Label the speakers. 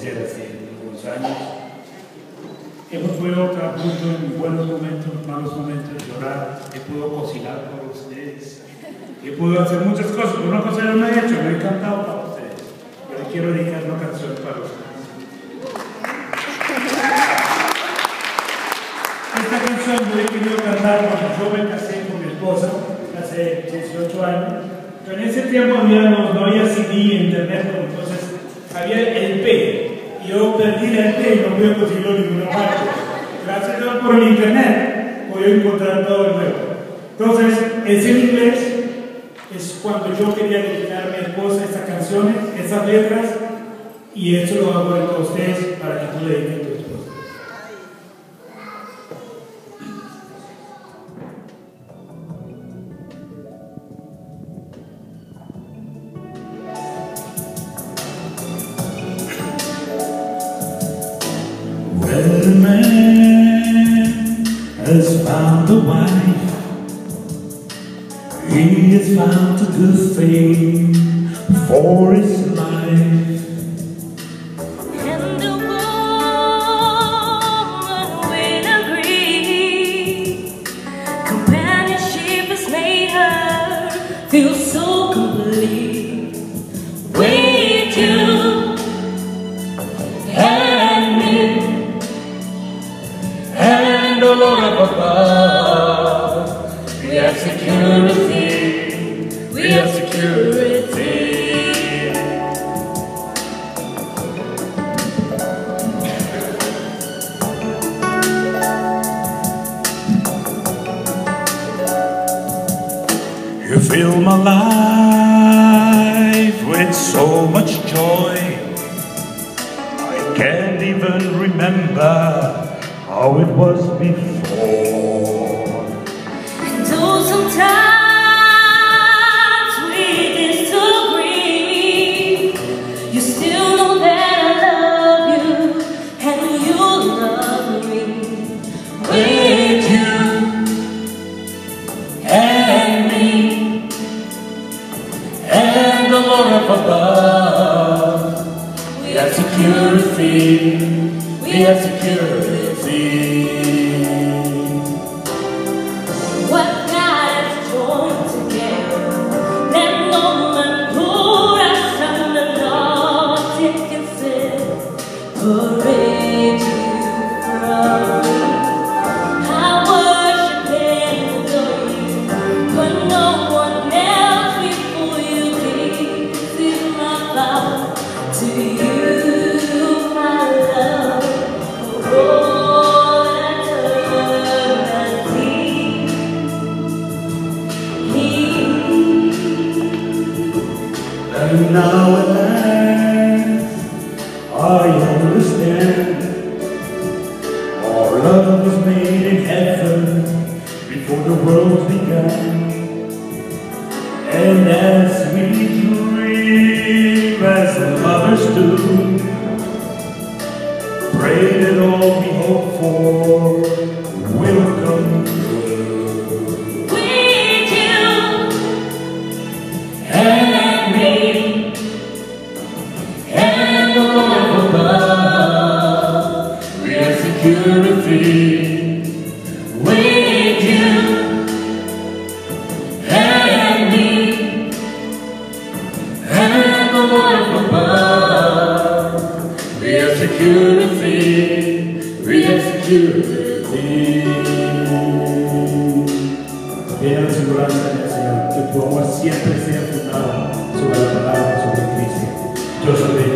Speaker 1: conocer hace unos años. Hemos podido estar juntos en buenos momentos, malos momentos, llorar. He podido cocinar por ustedes. He podido hacer muchas cosas. Una cosa yo no he hecho, me he encantado para ustedes. Yo quiero dedicar una canción para ustedes. Esta canción yo he querido cantar cuando yo me casé con mi esposa hace 18 años. Pero en ese tiempo no había CD, internet, entonces había LP. Y yo perdí el LP y no pude conseguirlo en ninguna parte. Gracias a Dios por el internet pude encontrar todo de nuevo. Entonces, es en inglés, es cuando yo quería dedicar a mi esposa estas canciones, esas letras, y eso lo hago a ustedes para que tú le dediques a tu esposa.
Speaker 2: Well, a man has found a wife. He has found a good thing for his life.
Speaker 3: And the woman will agree. Companionship has made her feel so complete. With you and me
Speaker 2: And the Lord up above, we have security, we have security. You fill my life with so much joy, I can't even remember how it was before.
Speaker 3: And though sometimes we disagree, you still know that I love you and you love me.
Speaker 2: With you and me and the Lord up above, we have security, we have security.
Speaker 3: What God has joined together, let no man put us under. Lord, take and separate you from me. I worship and adore you, but no one else before you. This is my vow to you, my love, for all eternity.
Speaker 2: And now at last I understand, our love was made in heaven before the world began. And as we dream as lovers do, pray that all we hope for will come true.
Speaker 3: With you
Speaker 2: And me and the Lord above, we have security. With you and me and the Lord above, we have security, we have security. Quiero asegurarse en el Señor que tu amor siempre sea fundado sobre la palabra, sobre Cristo. Yo soy